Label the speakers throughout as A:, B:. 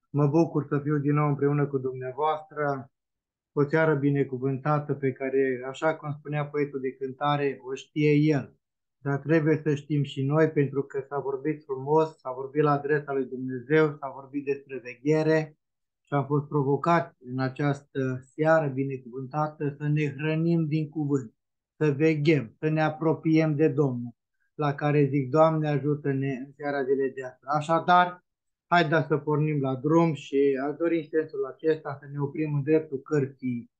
A: Mă bucur să fiu din nou împreună cu dumneavoastră, o seară binecuvântată pe care, așa cum spunea poetul de cântare, o știe el. Dar trebuie să știm și noi, pentru că s-a vorbit frumos, s-a vorbit la adresa lui Dumnezeu, s-a vorbit despre veghere și am fost provocat în această seară binecuvântată să ne hrănim din cuvânt, să veghem, să ne apropiem de Domnul, la care zic, Doamne, ajută-ne în seara zilei de astăzi. Așadar, haideți să pornim la drum și aș dori în sensul acesta să ne oprim în dreptul cărții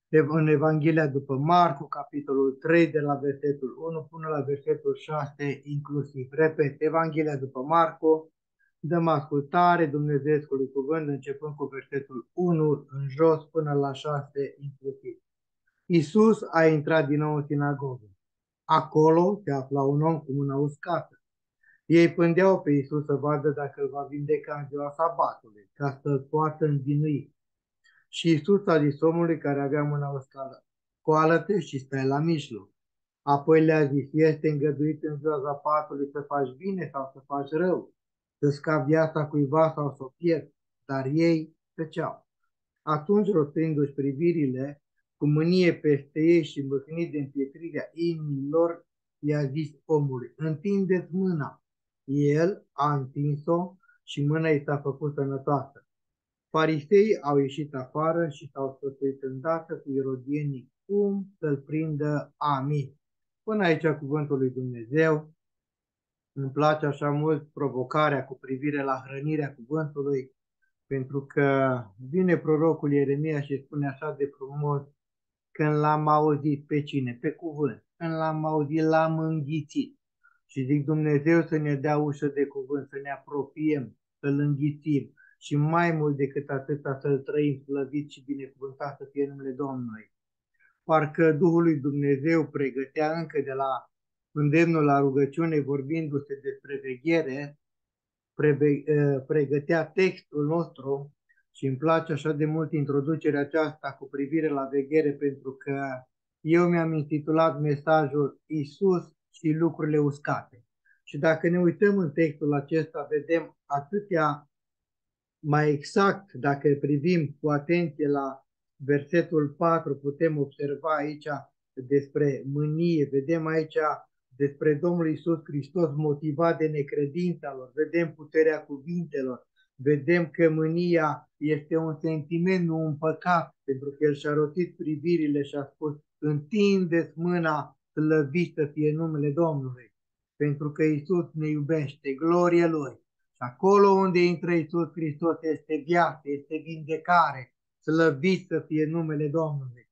A: în Evanghelia după Marcu, capitolul 3, de la versetul 1 până la versetul 6 inclusiv. Repet, Evanghelia după Marcu, dăm ascultare Dumnezeescului cuvânt începând cu versetul 1 în jos până la 6 inclusiv. Iisus a intrat din nou în sinagogă. Acolo se afla un om cu mâna uscată. Ei pândeau pe Iisus să vadă dacă îl va vindeca în ziua sabatului, ca să-l poată învinui. Și Iisus a zis omului care avea mâna uscată, scoală-te și stai la mijloc. Apoi le-a zis, este îngăduit în ziua sabatului să faci bine sau să faci rău, să scapi viața cuiva sau să o pierzi, dar ei tăceau. Atunci, rostrindu-și privirile, cu mânie peste ei și îmbătrânit de împietrirea inimilor, i-a zis omului, întindeți mâna. El a întins-o și mâna i s-a făcut sănătoasă. Fariseii au ieșit afară și s-au sfătuit îndată cu irodienii cum să-l prindă. Amin. Până aici cuvântul lui Dumnezeu. Îmi place așa mult provocarea cu privire la hrănirea cuvântului, pentru că vine prorocul Ieremia și spune așa de frumos, când l-am auzit pe cine? Pe cuvânt. Când l-am auzit, l-am înghițit. Și zic Dumnezeu să ne dea ușă de cuvânt, să ne apropiem, să-l înghițim și mai mult decât atâta să-l trăim slăvit și binecuvântat să fie numele Domnului. Parcă Duhul lui Dumnezeu pregătea încă de la îndemnul la rugăciune, vorbindu-se despre veghere, pregătea textul nostru și îmi place așa de mult introducerea aceasta cu privire la veghere, pentru că eu mi-am intitulat mesajul Isus și lucrurile uscate. Și dacă ne uităm în textul acesta, vedem atâtea, mai exact, dacă privim cu atenție la versetul 4, putem observa aici despre mânie, vedem aici despre Domnul Isus Hristos motivat de necredința lor, vedem puterea cuvintelor, vedem că mânia este un sentiment, nu un păcat, pentru că El și-a rotit privirile și a spus, întindeți mâna, slăvit să fie numele Domnului, pentru că Isus ne iubește, glorie Lui. Și acolo unde intră Iisus Hristos este viață, este vindecare, slăvit să fie numele Domnului.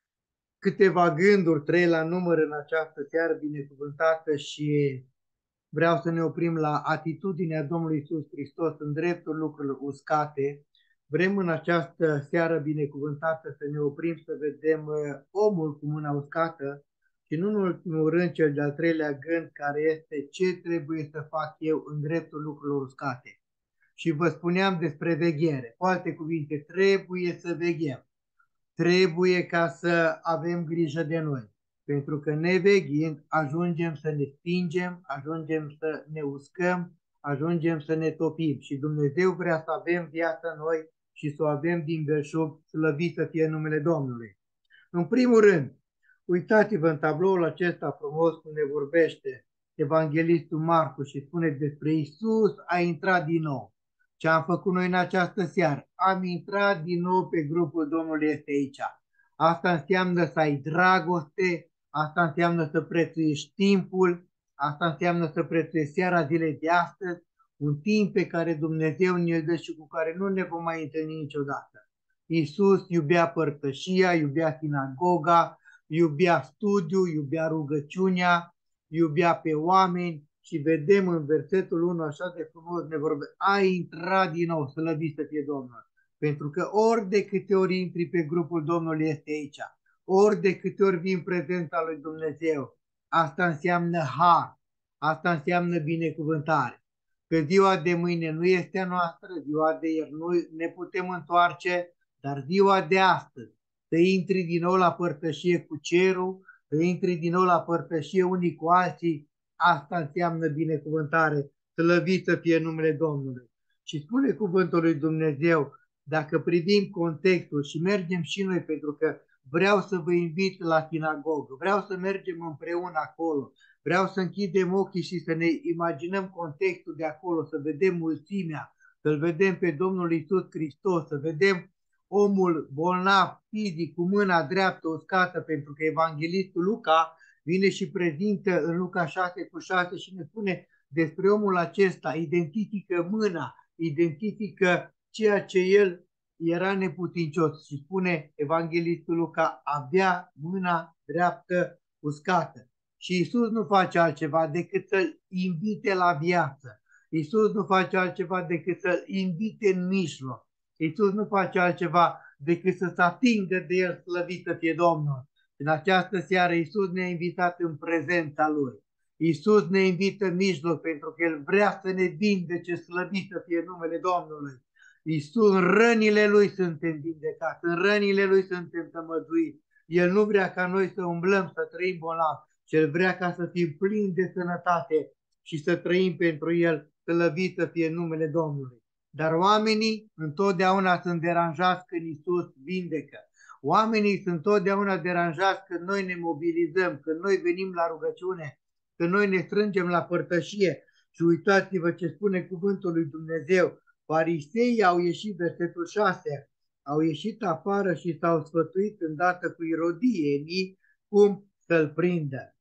A: Câteva gânduri, 3 la număr în această seară binecuvântată și vreau să ne oprim la atitudinea Domnului Iisus Hristos în dreptul lucrurilor uscate. Vrem în această seară binecuvântată să ne oprim să vedem omul cu mâna uscată și nu în ultimul rând cel de-al treilea gând care este ce trebuie să fac eu în dreptul lucrurilor uscate. Și vă spuneam despre veghere. Cu alte cuvinte, trebuie să veghem. Trebuie ca să avem grijă de noi. Pentru că neveghind ajungem să ne stingem, ajungem să ne uscăm, ajungem să ne topim. Și Dumnezeu vrea să avem viața noi și să o avem din belșug, slăvit să fie numele Domnului. În primul rând, uitați-vă în tabloul acesta frumos cum ne vorbește Evanghelistul Marcu și spune despre Isus a intrat din nou. Ce am făcut noi în această seară? Am intrat din nou pe grupul Domnului este aici. Asta înseamnă să ai dragoste, asta înseamnă să prețuiești timpul, asta înseamnă să prețuiești seara zilei de astăzi, un timp pe care Dumnezeu ne-l dă și cu care nu ne vom mai întâlni niciodată. Iisus iubea părtășia, iubea sinagoga, iubea studiu, iubea rugăciunea, iubea pe oameni și vedem în versetul 1 așa de frumos ne vorbește, a intrat din nou, slăvit să fie Domnul. Pentru că ori de câte ori intri pe grupul Domnului este aici, ori de câte ori vin prezența lui Dumnezeu, asta înseamnă har, asta înseamnă binecuvântare. Că ziua de mâine nu este a noastră, ziua de ieri nu ne putem întoarce, dar ziua de astăzi, să intri din nou la părtășie cu cerul, să intri din nou la părtășie unii cu alții, asta înseamnă binecuvântare, slăvit să fie numele Domnului. Și spune cuvântul lui Dumnezeu, dacă privim contextul și mergem și noi, pentru că vreau să vă invit la sinagogă, vreau să mergem împreună acolo, vreau să închidem ochii și să ne imaginăm contextul de acolo, să vedem mulțimea, să-L vedem pe Domnul Iisus Hristos, să vedem omul bolnav fizic cu mâna dreaptă uscată, pentru că evanghelistul Luca vine și prezintă în Luca 6:6 și ne spune despre omul acesta, identifică mâna, identifică ceea ce el era neputincios și spune evanghelistul Luca, avea mâna dreaptă uscată. Și Isus nu face altceva decât să-l invite la viață. Isus nu face altceva decât să-l invite în mijloc. Isus nu face altceva decât să se atingă de el, slăvit să fie Domnul. În această seară Isus ne-a invitat în prezența Lui. Isus ne invită în mijloc pentru că El vrea să ne vindece, slăvit să fie numele Domnului. Isus, în rănile Lui suntem vindecați, în rănile Lui suntem tămăduiți. El nu vrea ca noi să umblăm, să trăim bolnavi, ci El vrea ca să fim plini de sănătate și să trăim pentru El, slăvit să fie numele Domnului. Dar oamenii întotdeauna sunt deranjați când Isus vindecă. Oamenii sunt întotdeauna deranjați când noi ne mobilizăm, când noi venim la rugăciune, când noi ne strângem la părtășie. Și uitați-vă ce spune cuvântul lui Dumnezeu. Fariseii au ieșit, versetul 6, au ieșit afară și s-au sfătuit îndată cu irodienii cum să-l prindă.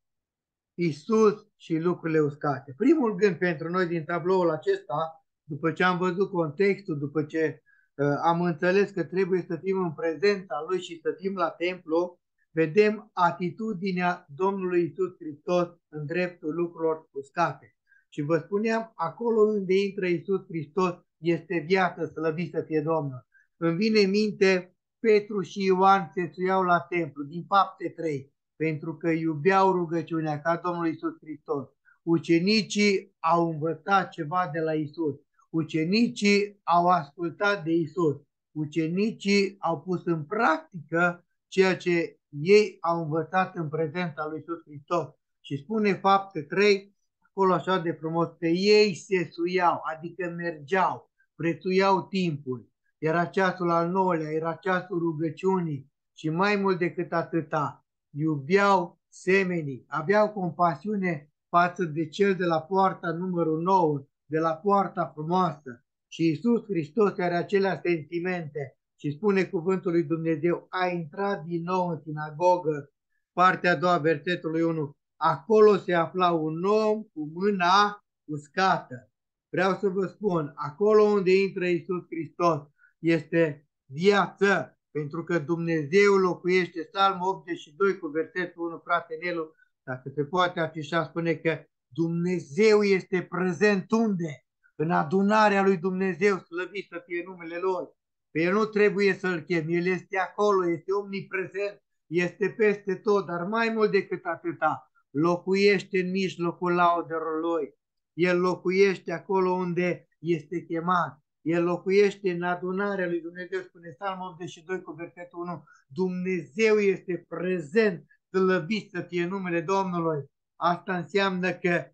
A: Isus și lucrurile uscate. Primul gând pentru noi din tabloul acesta, după ce am văzut contextul, după ce am înțeles că trebuie să fim în prezența Lui și să fim la templu, vedem atitudinea Domnului Isus Hristos în dreptul lucrurilor uscate. Și vă spuneam, acolo unde intră Isus Hristos este viață, slăvit să fie Domnul. Îmi vine în minte, Petru și Ioan se suiau la templu, din Fapte 3, pentru că iubeau rugăciunea ca Domnul Isus Hristos. Ucenicii au învățat ceva de la Isus. Ucenicii au ascultat de Isus. Ucenicii au pus în practică ceea ce ei au învățat în prezența lui Isus Hristos. Și spune Fapte 3, acolo așa de frumos, pe ei se suiau, adică mergeau, prețuiau timpul. Era ceasul al 9-lea, era ceasul rugăciunii și mai mult decât atâta, iubeau semenii, aveau compasiune față de cel de la poarta numărul 9, de la poarta frumoasă. Și Iisus Hristos are acelea sentimente și spune cuvântul lui Dumnezeu, a intrat din nou în sinagogă, partea a doua, versetului 1, acolo se afla un om cu mâna uscată. Vreau să vă spun, acolo unde intră Iisus Hristos este viață, pentru că Dumnezeu locuiește. Psalmul 82 cu versetul 1, frate Nelu, dacă se poate afișa, spune că Dumnezeu este prezent unde? În adunarea lui Dumnezeu, slăvit să fie numele Lui. Pe El nu trebuie să-L chem, El este acolo, este omniprezent, este peste tot, dar mai mult decât atâta, locuiește în mijlocul laudelor Lui. El locuiește acolo unde este chemat. El locuiește în adunarea lui Dumnezeu, spune Psalmul 82 cu versetul 1. Dumnezeu este prezent, slăvit să fie numele Domnului. Asta înseamnă că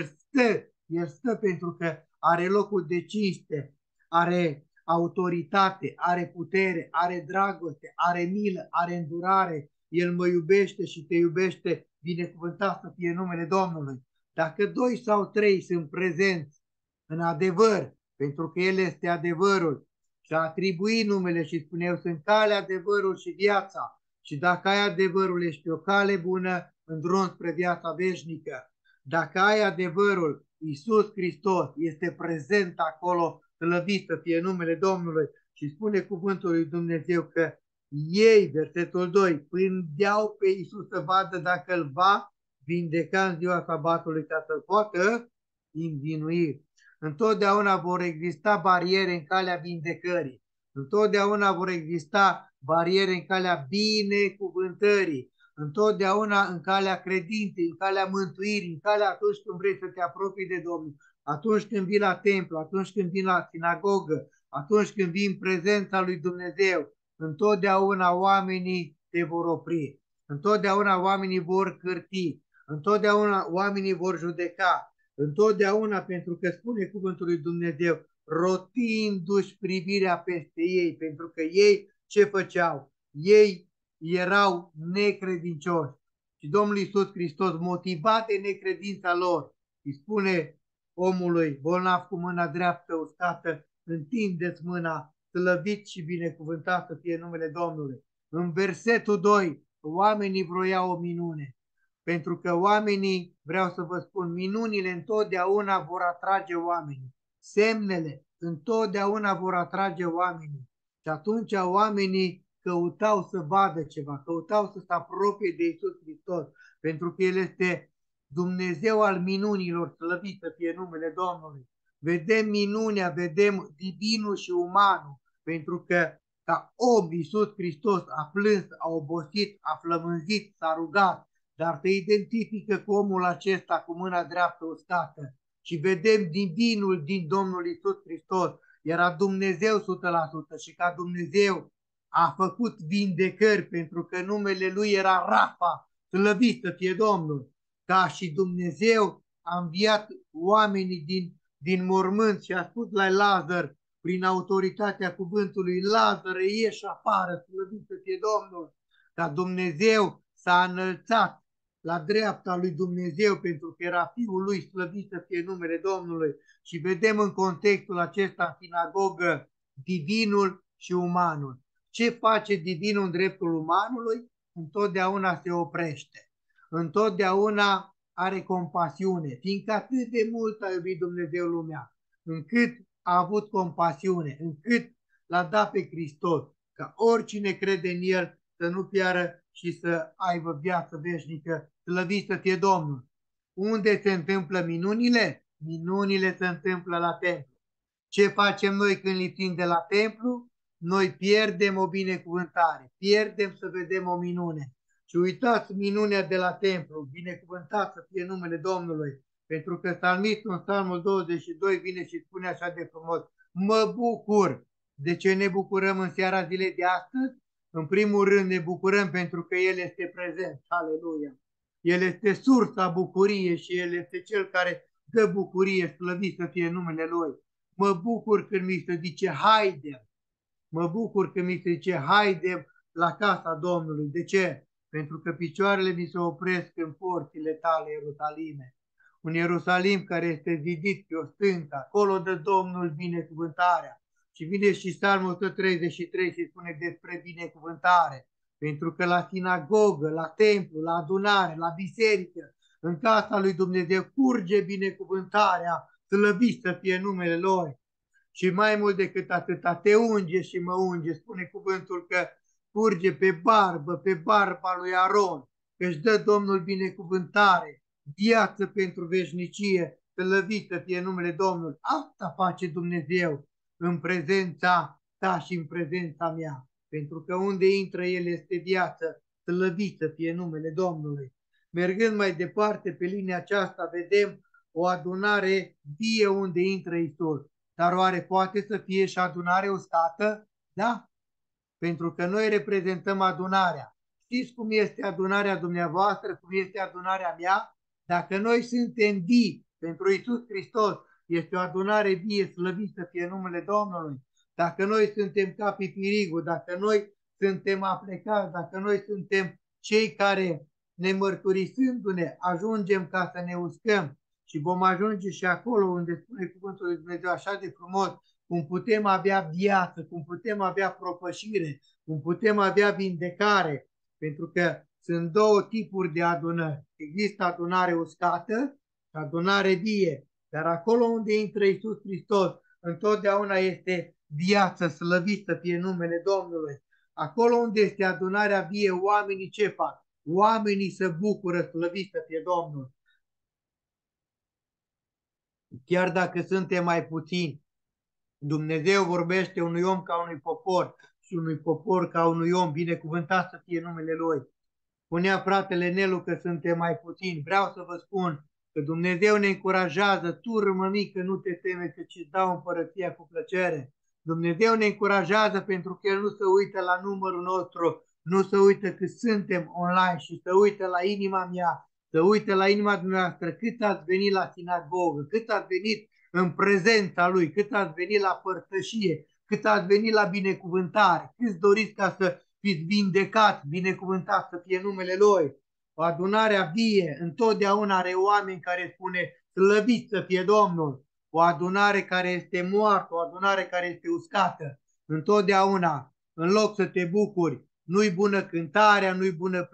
A: El stă pentru că are locul de cinste, are autoritate, are putere, are dragoste, are milă, are îndurare. El mă iubește și te iubește, binecuvântat să fie numele Domnului. Dacă 2 sau 3 sunt prezenți în adevăr, pentru că El este adevărul, și a atribuit numele și spune, eu sunt calea, adevărul și viața. Și dacă ai adevărul, ești o cale bună în drum spre viața veșnică. Dacă ai adevărul, Iisus Hristos este prezent acolo, slăvit să fie numele Domnului. Și spune cuvântul lui Dumnezeu că ei, versetul 2, pândeau pe Iisus să vadă dacă îl va vindeca în ziua sabatului ca să poată învinui. Întotdeauna vor exista bariere în calea vindecării. Întotdeauna vor exista bariere în calea binecuvântării. Întotdeauna în calea credinței, în calea mântuirii, în calea atunci când vrei să te apropii de Domnul, atunci când vii la templu, atunci când vii la sinagogă, atunci când vii în prezența lui Dumnezeu. Întotdeauna oamenii te vor opri. Întotdeauna oamenii vor cârti. Întotdeauna oamenii vor judeca. Întotdeauna, pentru că spune cuvântul lui Dumnezeu, rotindu-și privirea peste ei, pentru că ei ce făceau? Ei erau necredincioși. Și Domnul Iisus Hristos, motivat de necredința lor, îi spune omului bolnav cu mâna dreaptă uscată, întindeți mâna, slăvit și binecuvântat să fie numele Domnului. În versetul 2, oamenii vroiau o minune, pentru că oamenii, vreau să vă spun, minunile întotdeauna vor atrage oamenii, semnele întotdeauna vor atrage oamenii. Și atunci oamenii căutau să vadă ceva, căutau să se apropie de Iisus Hristos, pentru că El este Dumnezeu al minunilor, slăvit să fie numele Domnului. Vedem minunea, vedem divinul și umanul, pentru că ca om Iisus Hristos a plâns, a obosit, a flămânzit, s-a rugat, dar se identifică cu omul acesta cu mâna dreaptă uscată și vedem divinul din Domnul Iisus Hristos. Era Dumnezeu 100% și ca Dumnezeu a făcut vindecări pentru că numele Lui era Rafa, slăvit să fie Domnul. Ca și Dumnezeu a înviat oamenii din mormânt și a spus la Lazar, prin autoritatea cuvântului, Lazar, ieși afară, slăvit să fie Domnul. Ca Dumnezeu s-a înălțat la dreapta lui Dumnezeu pentru că era Fiul lui, slăvit să fie numele Domnului. Și vedem în contextul acesta în sinagogă divinul și umanul. Ce face divinul în dreptul umanului? Întotdeauna se oprește. Întotdeauna are compasiune, fiindcă atât de mult a iubit Dumnezeu lumea, încât a avut compasiune, încât l-a dat pe Hristos, ca oricine crede în El să nu piară și să aibă viață veșnică, slăvit să fie Domnul. Unde se întâmplă minunile? Minunile se întâmplă la templu. Ce facem noi când lipsim de la templu? Noi pierdem o binecuvântare, pierdem să vedem o minune. Și uitați minunea de la templu, binecuvântat să fie numele Domnului, pentru că psalmistul în Psalmul 22 vine și spune așa de frumos, mă bucur. De ce ne bucurăm în seara zilei de astăzi? În primul rând ne bucurăm pentru că El este prezent, aleluia. El este sursa bucuriei și El este Cel care dă bucurie, slăvit să fie numele Lui. Mă bucur când mi se zice haidem, mă bucur când mi se zice haidem la casa Domnului. De ce? Pentru că picioarele mi se opresc în porțile tale, Ierusalime. Un Ierusalim care este zidit pe o stâncă, acolo dă Domnul binecuvântarea. Și vine și Psalmul 133 și spune despre binecuvântare. Pentru că la sinagogă, la templu, la adunare, la biserică, în casa lui Dumnezeu curge binecuvântarea, slăvit să fie numele Lui. Și mai mult decât atâta, te unge și mă unge, spune cuvântul că curge pe barba lui Aron, că își dă Domnul binecuvântare, viață pentru veșnicie, slăvit să fie numele Domnului. Asta face Dumnezeu în prezența ta și în prezența mea, pentru că unde intră El este viață, slăvit să fie numele Domnului. Mergând mai departe pe linia aceasta, vedem o adunare vie unde intră Iisus. Dar oare poate să fie și adunare uscată? Da, pentru că noi reprezentăm adunarea. Știți cum este adunarea dumneavoastră, cum este adunarea mea? Dacă noi suntem vii pentru Iisus Hristos, este o adunare vie, slăvit să fie numele Domnului. Dacă noi suntem ca pipirigul, dacă noi suntem aplecați, dacă noi suntem cei care ne mărturisându-ne ajungem ca să ne uscăm, și vom ajunge și acolo unde spune cuvântul lui Dumnezeu așa de frumos, cum putem avea viață, cum putem avea propășire, cum putem avea vindecare, pentru că sunt două tipuri de adunări. Există adunare uscată și adunare vie, dar acolo unde intră Iisus Hristos, întotdeauna este viață, slăvită fie numele Domnului. Acolo unde este adunarea vie, oamenii ce fac? Oamenii se bucură, slăvită fie Domnul. Chiar dacă suntem mai puțini, Dumnezeu vorbește unui om ca unui popor și unui popor ca unui om, binecuvântat să fie numele Lui. Spunea fratele Nelu că suntem mai puțini. Vreau să vă spun că Dumnezeu ne încurajează, turmă mică, nu te teme că ți dau împărăția cu plăcere. Dumnezeu ne încurajează pentru că El nu se uită la numărul nostru, nu se uită că suntem online și se uită la inima mea, se uită la inima dumneavoastră, cât ați venit la sinagogă, cât ați venit în prezența Lui, cât ați venit la părtășie, cât ați venit la binecuvântare, câți doriți ca să fiți vindecați, binecuvântați să fie numele Lui. O adunare vie întotdeauna are oameni care spune slăvit să fie Domnul. O adunare care este moartă, o adunare care este uscată. Întotdeauna, în loc să te bucuri, nu-i bună cântarea, nu-i bună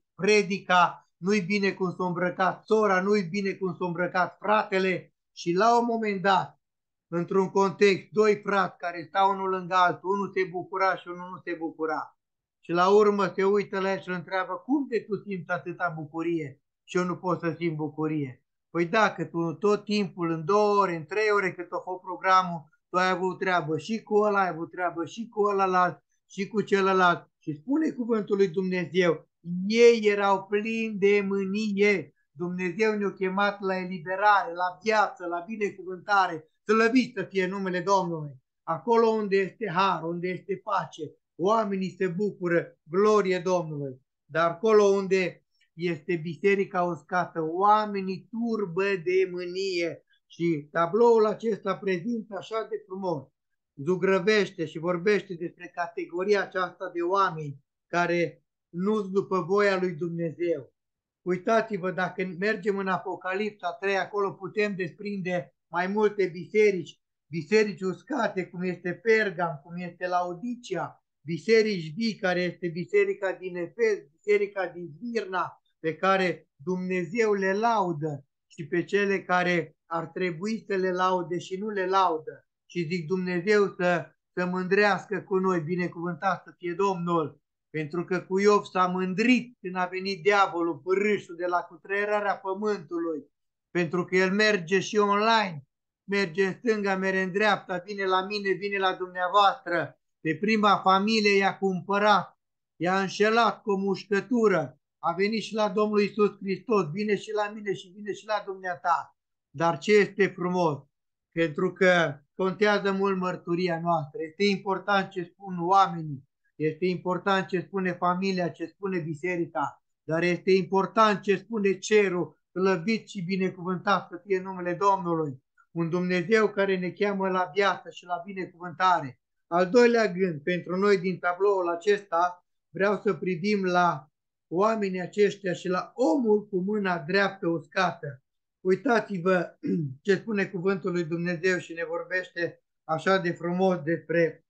A: predica, nu-i bine cum s-a îmbrăcat sora, nu-i bine cum s-a îmbrăcat fratele. Și la un moment dat, într-un context, doi frați care stau unul lângă altul, unul se bucura și unul nu se bucura. Și la urmă se uită la el și îl întreabă, cum de tu simți atâta bucurie și eu nu pot să simt bucurie? Păi dacă tu tot timpul, în 2 ore, în 3 ore cât a fost programul, tu ai avut treabă și cu ăla, ai avut treabă și cu ălalt și cu celălalt. Și spune cuvântul lui Dumnezeu, ei erau plini de mânie. Dumnezeu ne-a chemat la eliberare, la viață, la binecuvântare, slăvit să fie numele Domnului. Acolo unde este har, unde este pace, oamenii se bucură, glorie Domnului. Dar acolo unde este biserica uscată, oamenii turbă de mânie. Și tabloul acesta prezintă așa de frumos, zugrăvește și vorbește despre categoria aceasta de oameni care nu sunt după voia lui Dumnezeu. Uitați-vă, dacă mergem în Apocalipsa 3, acolo putem desprinde mai multe biserici, biserici uscate, cum este Pergam, cum este Laodicea, biserici vii, care este biserica din Efes, biserica din Smirna, pe care Dumnezeu le laudă și pe cele care ar trebui să le laude și nu le laudă. Și zic Dumnezeu să mândrească cu noi, binecuvântat să fie Domnul, pentru că cu Iov s-a mândrit când a venit diavolul, pârâșul de la cutrerarea pământului, pentru că el merge și online, merge în stânga, merge în dreapta, vine la mine, vine la dumneavoastră, pe prima familie i-a cumpărat, i-a înșelat cu o mușcătură, a venit și la Domnul Iisus Hristos, vine și la mine și vine și la dumneata. Dar ce este frumos? Pentru că contează mult mărturia noastră, este important ce spun oamenii, este important ce spune familia, ce spune biserica, dar este important ce spune cerul, slăvit și binecuvântat să fie numele Domnului. Un Dumnezeu care ne cheamă la viață și la binecuvântare. Al doilea gând, pentru noi din tabloul acesta, vreau să privim la oamenii aceștia și la omul cu mâna dreaptă uscată. Uitați-vă ce spune cuvântul lui Dumnezeu și ne vorbește așa de frumos despre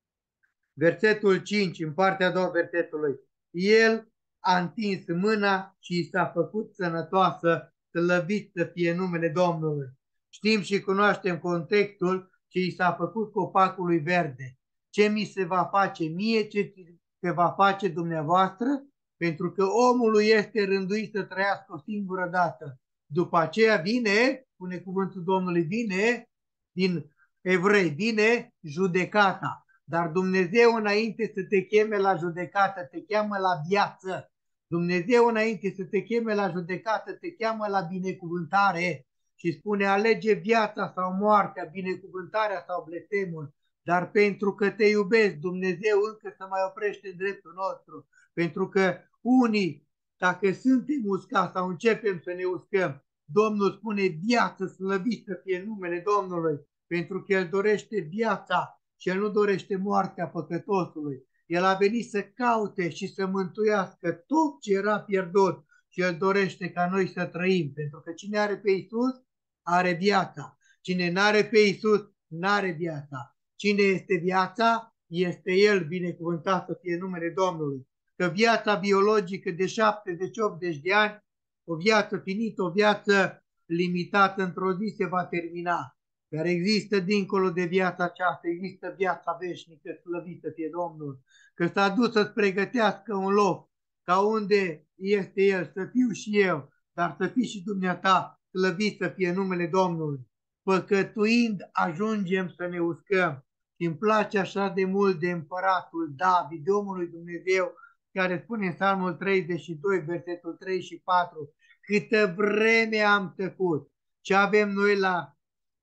A: versetul 5, în partea a doua versetului. El a întins mâna și i s-a făcut sănătoasă, slăvit să fie numele Domnului. Știm și cunoaștem contextul ce i s-a făcut copacului verde. Ce mi se va face mie, ce se va face dumneavoastră, pentru că omului este rânduit să trăiască o singură dată. După aceea vine, spune cuvântul Domnului, vine din Evrei, vine judecata. Dar Dumnezeu înainte să te cheme la judecată, te cheamă la viață. Dumnezeu înainte să te cheme la judecată, te cheamă la binecuvântare și spune alege viața sau moartea, binecuvântarea sau blestemul. Dar pentru că te iubesc, Dumnezeu încă să mai oprește în dreptul nostru. Pentru că unii, dacă suntem uscați sau începem să ne uscăm, Domnul spune viață, slăvit să fie numele Domnului, pentru că El dorește viața și El nu dorește moartea păcătosului. El a venit să caute și să mântuiască tot ce era pierdut și El dorește ca noi să trăim, pentru că cine are pe Iisus are viața. Cine n-are pe Iisus n-are viața. Cine este viața, este El, binecuvântat să fie numele Domnului. Că viața biologică de 70-80 de ani, o viață finită, o viață limitată, într-o zi se va termina. Dar există dincolo de viața aceasta, există viața veșnică, slăvită fie Domnul, că s-a dus să-ți pregătească un loc, ca unde este El, să fiu și eu, dar să fii și dumneata, slăvit să fie numele Domnului. Păcătuind ajungem să ne uscăm. Și îmi place așa de mult de împăratul David, de omul lui Dumnezeu, care spune în Psalmul 32, versetul 3 și 4, câtă vreme am tăcut. Ce avem noi la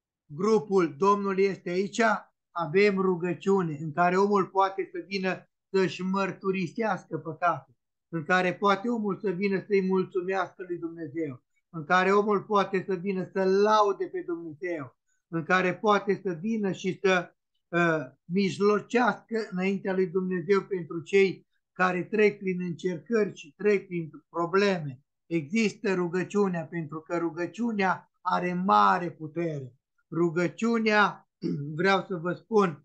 A: grupul Domnul este aici, avem rugăciune în care omul poate să vină să-și mărturisească păcatul, în care poate omul să vină să-i mulțumească lui Dumnezeu, în care omul poate să vină să laude pe Dumnezeu. în care poate să vină și să mijlocească înaintea lui Dumnezeu pentru cei care trec prin încercări și trec prin probleme. Există rugăciunea, pentru că rugăciunea are mare putere. Rugăciunea, vreau să vă spun,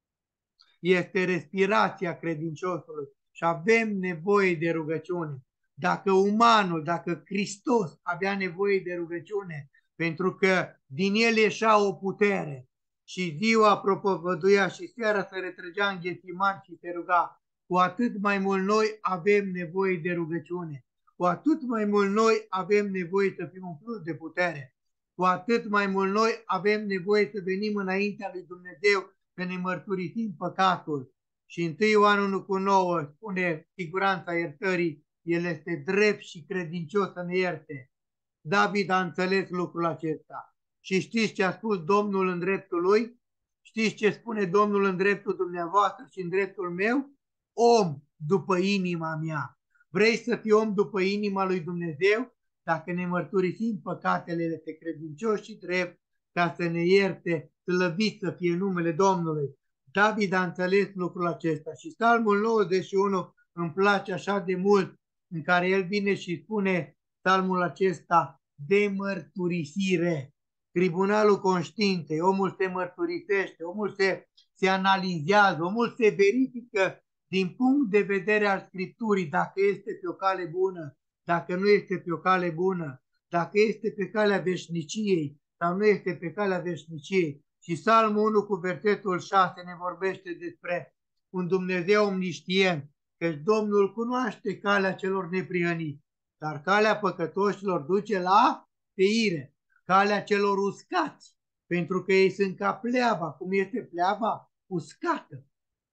A: este respirația credinciosului și avem nevoie de rugăciune. Dacă umanul, dacă Hristos avea nevoie de rugăciune, pentru că din el ieșea o putere și ziua propovăduia și seara se retrăgea în Ghețiman și se ruga, cu atât mai mult noi avem nevoie de rugăciune. Cu atât mai mult noi avem nevoie să fim umpluți de putere. Cu atât mai mult noi avem nevoie să venim înaintea lui Dumnezeu, să ne mărturisim păcatul. Și 1 Ioan 1,9 spune siguranța iertării, el este drept și credincios să ne ierte. David a înțeles lucrul acesta. Și știți ce a spus Domnul în dreptul lui? Știți ce spune Domnul în dreptul dumneavoastră și în dreptul meu? Om după inima mea. Vrei să fii om după inima lui Dumnezeu? Dacă ne mărturisim păcatele, este credincios și drept ca să ne ierte, slăvit să fie numele Domnului. David a înțeles lucrul acesta și Psalmul 91 îmi place așa de mult, în care el vine și spune psalmul acesta de mărturisire. Tribunalul conștiinței, omul se mărturisește, omul se analizează, omul se verifică din punct de vedere al Scripturii dacă este pe o cale bună, dacă nu este pe o cale bună, dacă este pe calea veșniciei sau nu este pe calea veșniciei. Și Psalmul 1 cu versetul 6 ne vorbește despre un Dumnezeu omniștient, căci Domnul cunoaște calea celor neprihăniți, dar calea păcătoșilor duce la peire, calea celor uscați, pentru că ei sunt ca pleava. Cum este pleava? Uscată.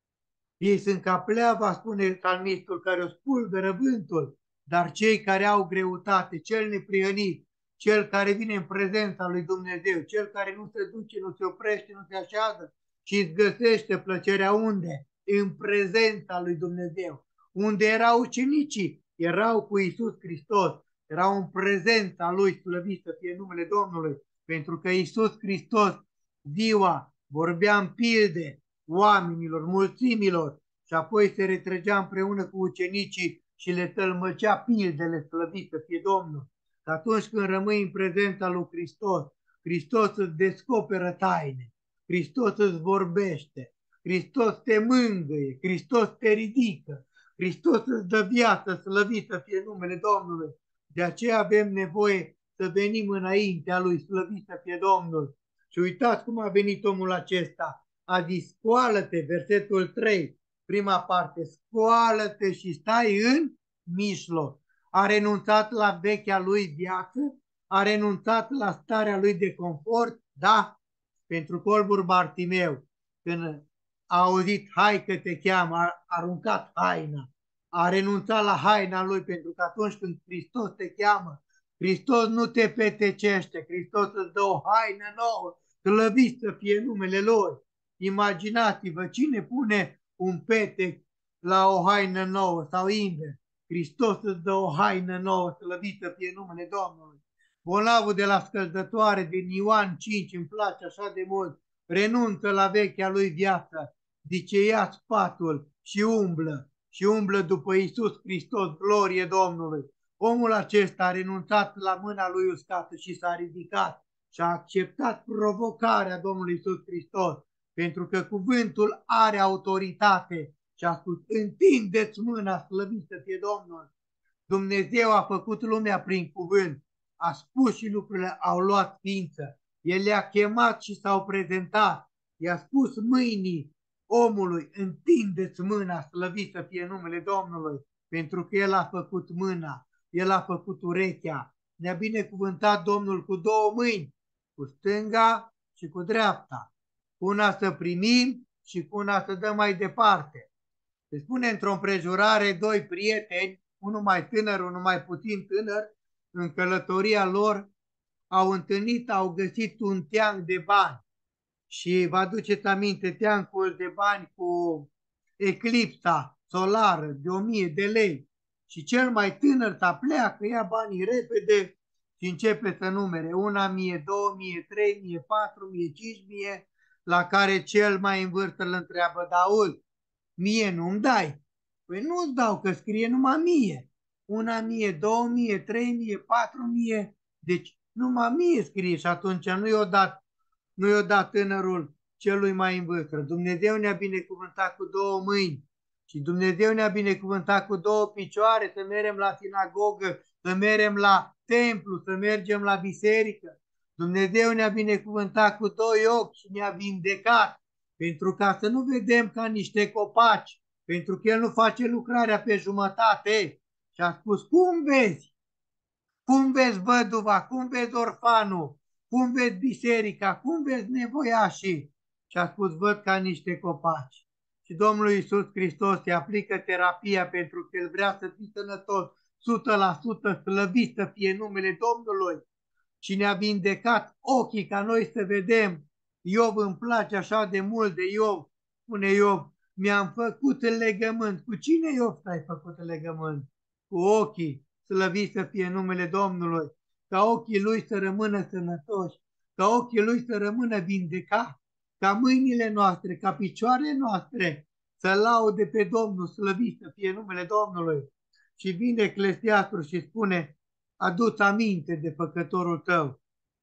A: Ei sunt ca pleava, spune psalmistul, care o spulberă vântul, dar cei care au greutate, cel neprihănit, cel care vine în prezența lui Dumnezeu, cel care nu se duce, nu se oprește, nu se așează și îți găsește plăcerea unde? În prezența lui Dumnezeu. Unde erau ucenicii? Erau cu Iisus Hristos, erau în prezența lui, slăvit să fie numele Domnului, pentru că Iisus Hristos ziua vorbea în pilde oamenilor, mulțimilor, și apoi se retrăgea împreună cu ucenicii și le tălmăcea pildele, slăvit să fie Domnul. Că atunci când rămâi în prezența lui Hristos, Hristos îți descoperă taine, Hristos îți vorbește, Hristos te mângâie, Hristos te ridică, Hristos îți dă viață, slăvit să fie numele Domnului. De aceea avem nevoie să venim înaintea lui, slăvit să fie Domnul. Și uitați cum a venit omul acesta. A zis, scoală-te, versetul 3, prima parte, scoală-te și stai în mijloc. A renunțat la vechea lui viață, a renunțat la starea lui de confort, da, pentru colbur Bartimeu, când a auzit, hai că te cheamă, a aruncat haina, a renunțat la haina lui, pentru că atunci când Hristos te cheamă, Hristos nu te petecește, Hristos îți dă o haină nouă, slăvit să fie numele Lui. Imaginați-vă cine pune un petec la o haină nouă sau invers. Hristos îți dă o haină nouă, slăvit să fie numele Domnului. Bolnavul de la scăldătoare din Ioan 5 îmi place așa de mult, renunță la vechea lui viață, zice ia spatul și umblă după Iisus Hristos, glorie Domnului. Omul acesta a renunțat la mâna lui uscată și s-a ridicat și a acceptat provocarea Domnului Iisus Hristos, pentru că cuvântul are autoritate și a spus, întindeți mâna, slăvit să fie Domnul. Dumnezeu a făcut lumea prin cuvânt, a spus și lucrurile au luat ființă. El le-a chemat și s-au prezentat. I-a spus mâinii omului, întindeți mâna, slăvit să fie numele Domnului, pentru că El a făcut mâna, El a făcut urechea. Ne-a binecuvântat Domnul cu două mâini, cu stânga și cu dreapta. Cu una să primim și cu una să dăm mai departe. Se spune într-o împrejurare, doi prieteni, unul mai tânăr, unul mai puțin tânăr, în călătoria lor au găsit un teanc de bani. Și vă aduceți aminte, teancul de bani cu eclipsa solară de 1000 de lei. Și cel mai tânăr pleacă, ia banii repede și începe să numere 1.000, 2.000, 3.000, 4.000, 5.000, la care cel mai în vârstă îl întreabă, Daud, mie nu-mi dai? Păi nu-ți dau, că scrie numai 1.000. 1.000, 2.000, 3.000, 4.000, deci numai 1.000 scrie și atunci nu i-o dat tânărul celui mai în vârstă. Dumnezeu ne-a binecuvântat cu 2 mâini și Dumnezeu ne-a binecuvântat cu 2 picioare să mergem la sinagogă, să mergem la templu, să mergem la biserică. Dumnezeu ne-a binecuvântat cu 2 ochi și ne-a vindecat pentru ca să nu vedem ca niște copaci, pentru că El nu face lucrarea pe jumătate. Și a spus, cum vezi? Cum vezi văduva? Cum vezi orfanul? Cum vezi biserica? Cum vezi nevoiașii? Și a spus, văd ca niște copaci. Și Domnul Iisus Hristos îi aplică terapia pentru că El vrea să fii sănătos, 100% slăvit să fie numele Domnului. Și ne-a vindecat ochii ca noi să vedem. Iov îmi place așa de mult de Iov. Spune Iov, mi-am făcut legământ. Cu cine, Iov, ai făcut legământ? Cu ochii. Slăvit să fie numele Domnului, ca ochii lui să rămână sănătoși, ca ochii lui să rămână vindecați, ca mâinile noastre, ca picioarele noastre să laude pe Domnul, slăvit să fie numele Domnului. Și vine Eclesiastul și spune, adu-ți aminte de păcătorul tău.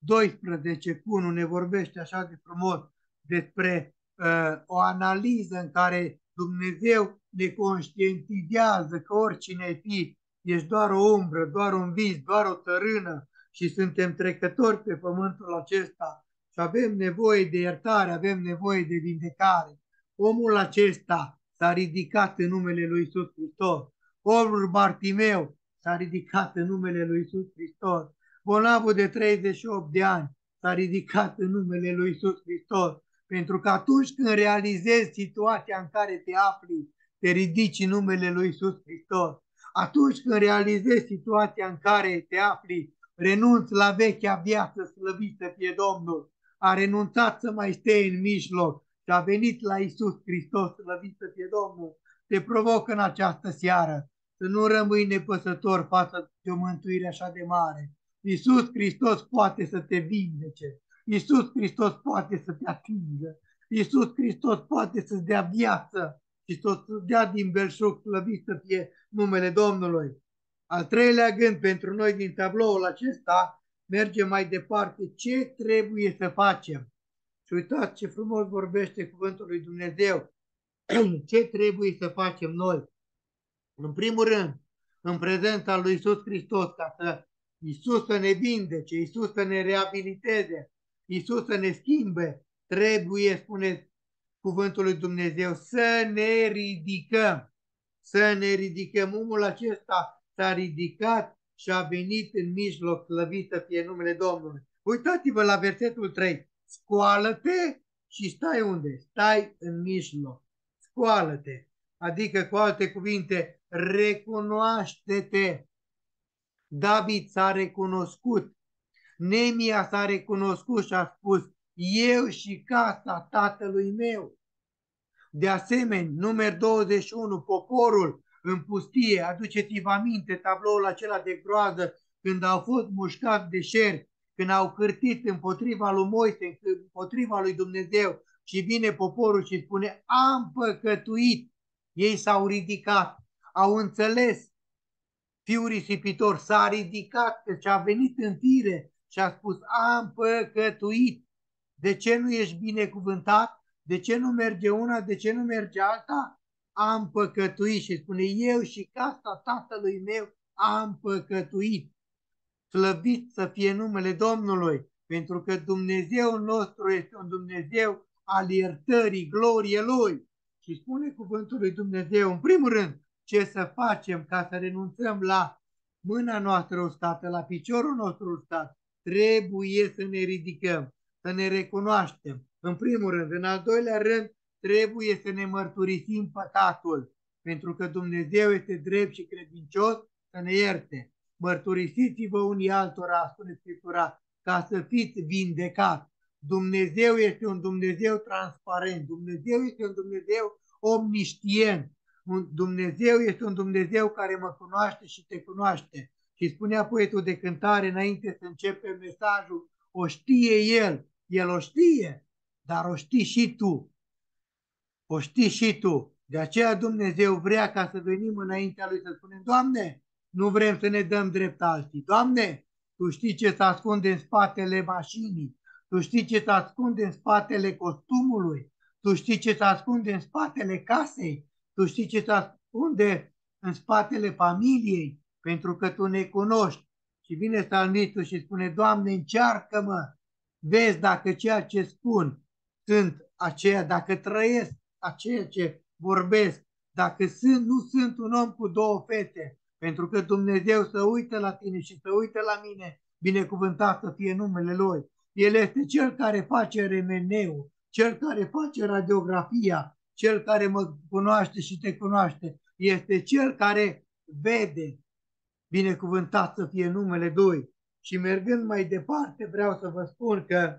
A: 12:1 ne vorbește așa de frumos despre o analiză în care Dumnezeu ne conștientizează că oricine ai fi, ești doar o umbră, doar un vis, doar o țărână și suntem trecători pe pământul acesta și avem nevoie de iertare, avem nevoie de vindecare. Omul acesta s-a ridicat în numele lui Iisus Hristos. Omul Bartimeu s-a ridicat în numele lui Iisus Hristos. Bolnavul de 38 de ani s-a ridicat în numele lui Iisus Hristos. Pentru că atunci când realizezi situația în care te afli, te ridici în numele lui Iisus Hristos. Atunci când realizezi situația în care te afli, renunți la vechea viață, slăvit să fie Domnul. A renunțat să mai stea în mijloc și a venit la Iisus Hristos, slăvit să fie Domnul. Te provoc în această seară să nu rămâi nepăsător față de o mântuire așa de mare. Iisus Hristos poate să te vindece. Iisus Hristos poate să te atingă. Iisus Hristos poate să-ți dea viață și să-ți dea din belșug, slăvit să fie numele Domnului. Al treilea gând pentru noi din tabloul acesta, mergem mai departe. Ce trebuie să facem? Și uitați ce frumos vorbește cuvântul lui Dumnezeu. Ce trebuie să facem noi? În primul rând, în prezența lui Iisus Hristos, ca să Iisus să ne vindece, Iisus să ne reabiliteze, Iisus să ne schimbe, trebuie, spune cuvântul lui Dumnezeu, să ne ridicăm. Să ne ridicăm. Omul acesta s-a ridicat și a venit în mijloc, slăvit să fie numele Domnului. Uitați-vă la versetul 3. Scoală-te și stai unde? Stai în mijloc. Scoală-te. Adică, cu alte cuvinte, recunoaște-te. David s-a recunoscut. Nemia s-a recunoscut și a spus, eu și casa tatălui meu. De asemenea, număr 21, poporul în pustie, aduceți-vă aminte tabloul acela de groază când au fost mușcați de șerpi, când au cârtit împotriva lui Moise, împotriva lui Dumnezeu și vine poporul și spune, am păcătuit. Ei s-au ridicat, au înțeles, fiul risipitor s-a ridicat și a venit în fire și a spus, am păcătuit. De ce nu ești binecuvântat? De ce nu merge una? De ce nu merge alta? Am păcătuit și spune, eu și casa tatălui meu am păcătuit. Slăvit să fie numele Domnului, pentru că Dumnezeul nostru este un Dumnezeu al iertării, glorie Lui. Și spune cuvântul lui Dumnezeu, în primul rând, ce să facem ca să renunțăm la mâna noastră uscată, la piciorul nostru uscat. Trebuie să ne ridicăm, să ne recunoaștem. În primul rând, în al doilea rând, trebuie să ne mărturisim păcatul, pentru că Dumnezeu este drept și credincios să ne ierte. Mărturisiți-vă unii altora, spune Scriptura, ca să fiți vindecați. Dumnezeu este un Dumnezeu transparent, Dumnezeu este un Dumnezeu omniștient, Dumnezeu este un Dumnezeu care mă cunoaște și te cunoaște. Și spunea poetul de cântare înainte să începem mesajul, o știe el o știe, dar o știi și tu. O știi și tu. De aceea Dumnezeu vrea ca să venim înaintea Lui să spunem, Doamne, nu vrem să ne dăm drept alții. Doamne, Tu știi ce se ascunde în spatele mașinii, Tu știi ce se ascunde în spatele costumului, Tu știi ce se ascunde în spatele casei, Tu știi ce se ascunde în spatele familiei, pentru că Tu ne cunoști. Și vine psalmistul și spune, Doamne, încearcă-mă, vezi dacă ceea ce spun sunt aceea, dacă trăiesc a ceea ce vorbesc, dacă nu sunt un om cu două fete, pentru că Dumnezeu să uită la tine și să uită la mine, binecuvântat să fie numele Lui. El este Cel care face remeneu, Cel care face radiografia, Cel care mă cunoaște și te cunoaște. Este Cel care vede, binecuvântat să fie numele Lui. Și mergând mai departe, vreau să vă spun că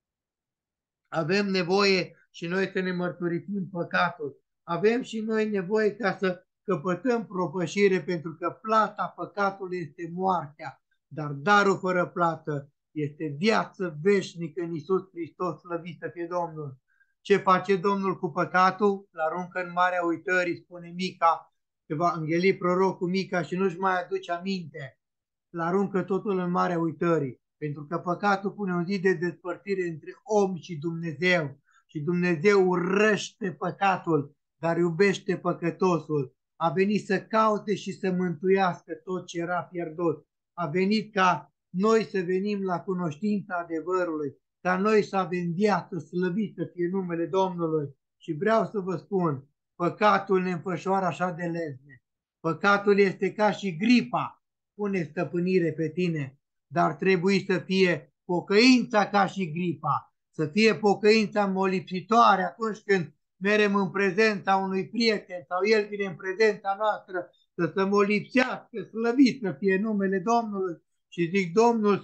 A: avem nevoie și noi să ne mărturisim păcatul. Avem și noi nevoie ca să căpătăm propășire, pentru că plata păcatului este moartea, dar darul fără plată este viață veșnică în Iisus Hristos, slăvit să fie Domnul. Ce face Domnul cu păcatul? L-aruncă în marea uitării, spune Mica, Evanghelie prorocul Mica, și nu-și mai aduce aminte. L-aruncă totul în marea uitării. Pentru că păcatul pune un zid de despărțire între om și Dumnezeu. Și Dumnezeu urăște păcatul, dar iubește păcătosul. A venit să caute și să mântuiască tot ce era pierdut. A venit ca noi să venim la cunoștința adevărului, ca noi să avem viață, slăvit să fie numele Domnului. Și vreau să vă spun, păcatul ne înfășoară așa de lezne. Păcatul este ca și gripa, pune stăpânire pe tine, dar trebuie să fie pocăința ca și gripa, să fie pocăința molipsitoare atunci când merem în prezența unui prieten sau el vine în prezența noastră, să se molipsească, slăvit să fie numele Domnului. Și zic Domnul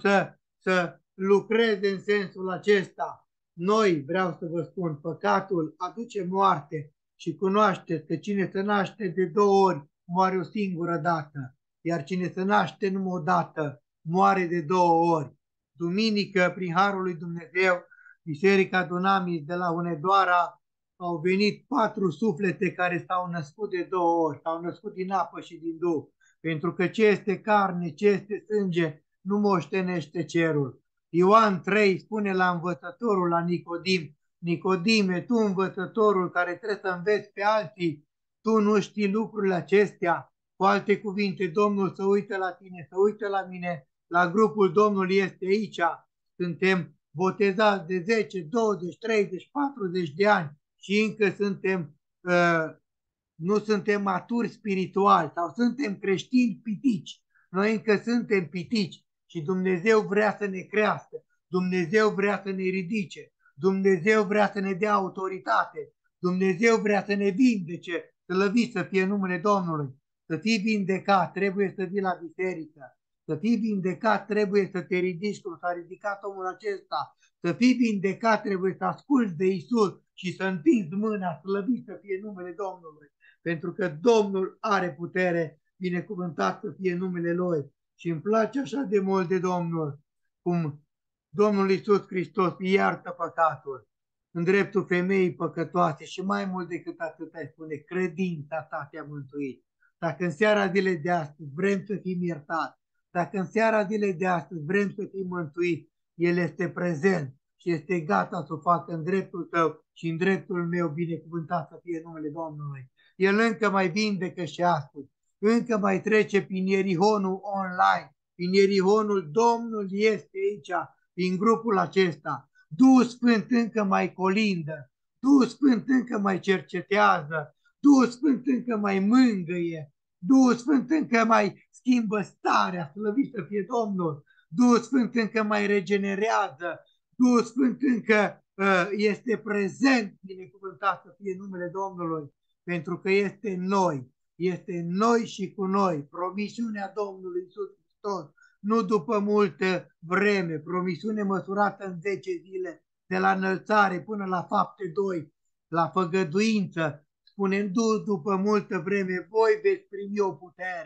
A: să lucreze în sensul acesta. Noi, vreau să vă spun, păcatul aduce moarte și cunoașteți că cine se naște de două ori moare o singură dată, iar cine se naște numai o dată moare de două ori. Duminică, prin harul lui Dumnezeu, Biserica Dunamis de la Hunedoara au venit 4 suflete care s-au născut de două ori, s-au născut din apă și din Duh, pentru că ce este carne, ce este sânge, nu moștenește cerul. Ioan 3 spune la învățătorul, la Nicodim, Nicodime, tu învățătorul care trebuie să înveți pe alții, tu nu știi lucrurile acestea. Cu alte cuvinte, Domnul să uite la tine, să uite la mine, la grupul Domnului este aici. Suntem botezați de 10, 20, 30, 40 de ani și încă nu suntem maturi spiritual sau suntem creștini pitici. Noi încă suntem pitici și Dumnezeu vrea să ne crească, Dumnezeu vrea să ne ridice, Dumnezeu vrea să ne dea autoritate, Dumnezeu vrea să ne vindece, slăvit să fie numele Domnului. Să fii vindecat, trebuie să vii la biserică. Să fii vindecat, trebuie să te ridici cum s-a ridicat omul acesta. Să fii vindecat, trebuie să asculți de Isus și să întinzi mâna, slăvit să fie numele Domnului. Pentru că Domnul are putere, binecuvântat să fie numele Lui. Și îmi place așa de mult de Domnul, cum Domnul Iisus Hristos iartă păcatul în dreptul femeii păcătoase și mai mult decât atât îi spune, credința ta te-a mântuit. Dacă în seara zilei de astăzi vrem să fim iertați, dacă în seara zilei de astăzi vrem să fim mântuiți, El este prezent și este gata să o facă în dreptul tău și în dreptul meu, binecuvântat să fie numele Domnului. El încă mai vindecă și astăzi, încă mai trece prin Ierihonul online, prin Ierihonul, Domnul este aici, prin grupul acesta. Duhul Sfânt încă mai colindă, Duhul Sfânt încă mai cercetează, Duhul Sfânt încă mai mângâie, Duhul Sfânt încă mai schimbă starea, slăvit să fie Domnul, Duhul Sfânt încă mai regenerează, Duhul Sfânt încă este prezent, binecuvântat să fie numele Domnului, pentru că este noi și cu noi, promisiunea Domnului Iisus Hristos, nu după multă vreme, promisiune măsurată în 10 zile, de la înălțare până la fapte 2, la făgăduință, spune după multă vreme, voi veți primi o putere,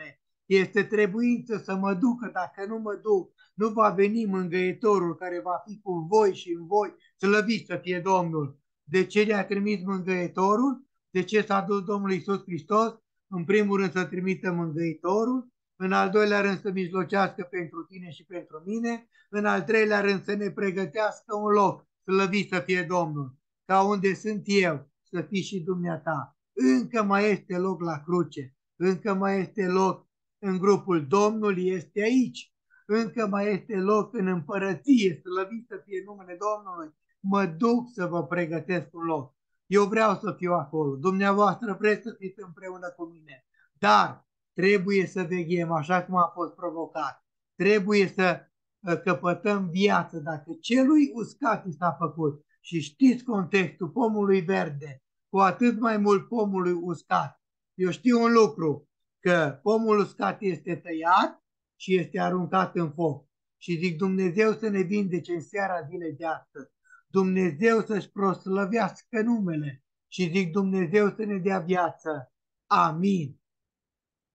A: Este trebuință să mă ducă, dacă nu mă duc, nu va veni mângâietorul care va fi cu voi și în voi, slăvit să fie Domnul. De ce ne-a trimis mângâietorul? De ce s-a dus Domnul Iisus Hristos? În primul rând să trimită mângâietorul, în al doilea rând să mijlocească pentru tine și pentru mine, în al treilea rând să ne pregătească un loc, slăvit să fie Domnul, ca unde sunt eu, să fii și dumneata. Încă mai este loc la cruce, încă mai este loc în grupul Domnul este aici, încă mai este loc în împărăție, slăvit să fie numele Domnului. Mă duc să vă pregătesc un loc. Eu vreau să fiu acolo, dumneavoastră vreți să fiți împreună cu mine, dar trebuie să veghem așa cum a fost provocat. Trebuie să căpătăm viață. Dacă celui uscat i s-a făcut și știți contextul pomului verde, cu atât mai mult pomului uscat. Eu știu un lucru, că pomul uscat este tăiat și este aruncat în foc. Și zic Dumnezeu să ne vindece în seara zilei de astăzi. Dumnezeu să-și proslăvească numele și zic Dumnezeu să ne dea viață. Amin.